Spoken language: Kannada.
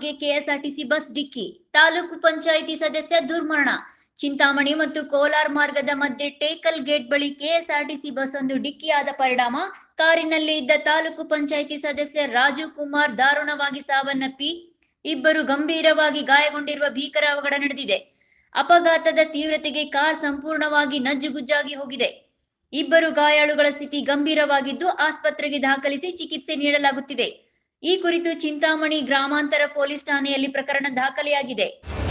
ಗ್ರಾಮಕ್ಕೆ ಕೆಎಸ್ಆರ್ಟಿಸಿ ಬಸ್ ಡಿಕ್ಕಿ, ತಾಲೂಕು ಪಂಚಾಯಿತಿ ಸದಸ್ಯ ದುರ್ಮರಣ. ಚಿಂತಾಮಣಿ ಮತ್ತು ಕೋಲಾರ ಮಾರ್ಗದ ಮಧ್ಯೆ ಟೇಕಲ್ ಗೇಟ್ ಬಳಿ ಕೆಎಸ್ಆರ್ಟಿಸಿ ಬಸ್ ಒಂದು ಡಿಕ್ಕಿಯಾದ ಪರಿಣಾಮ ಕಾರಿನಲ್ಲಿ ಇದ್ದ ತಾಲೂಕು ಪಂಚಾಯಿತಿ ಸದಸ್ಯ ರಾಜು ಕುಮಾರ್ ದಾರುಣವಾಗಿ ಸಾವನ್ನಪ್ಪಿ ಇಬ್ಬರು ಗಂಭೀರವಾಗಿ ಗಾಯಗೊಂಡಿರುವ ಭೀಕರ ಅವಘಡ ನಡೆದಿದೆ. ಅಪಘಾತದ ತೀವ್ರತೆಗೆ ಕಾರ್ ಸಂಪೂರ್ಣವಾಗಿ ನಜ್ಜುಗುಜ್ಜಾಗಿ ಹೋಗಿದೆ. ಇಬ್ಬರು ಗಾಯಾಳುಗಳ ಸ್ಥಿತಿ ಗಂಭೀರವಾಗಿದ್ದು ಆಸ್ಪತ್ರೆಗೆ ದಾಖಲಿಸಿ ಚಿಕಿತ್ಸೆ ನೀಡಲಾಗುತ್ತಿದೆ. ಈ ಕುರಿತು ಚಿಂತಾಮಣಿ ಗ್ರಾಮಾಂತರ ಪೊಲೀಸ್ ಠಾಣೆಯಲ್ಲಿ ಪ್ರಕರಣ ದಾಖಲೆಯಾಗಿದೆ.